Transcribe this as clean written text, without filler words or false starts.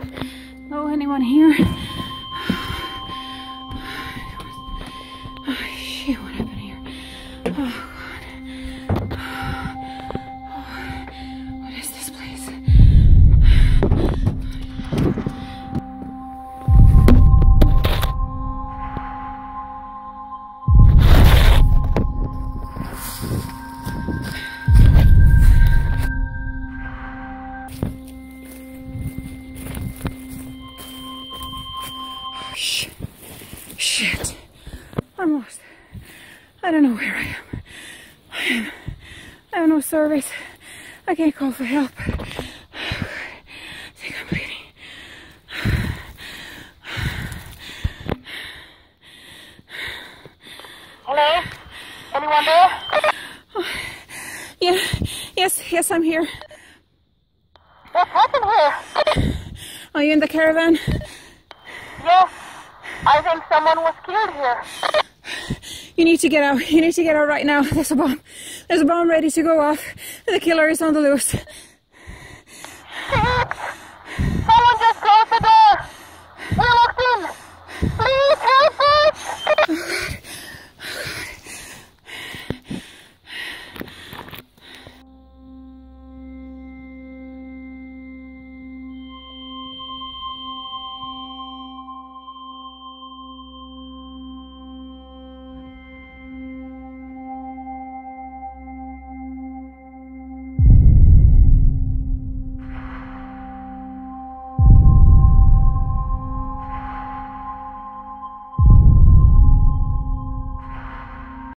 Oh, anyone here? Oh, shit, what happened here? Oh, God. Oh, what is this place? Shit. I'm lost. I don't know where I am. I have no service. I can't call for help. I think I'm bleeding. Hello? Anyone there? Oh, yeah. Yes, I'm here. What happened here? Are you in the caravan? Yes. I think someone was killed here. You need to get out. You need to get out right now. There's a bomb. There's a bomb ready to go off. The killer is on the loose. Shit!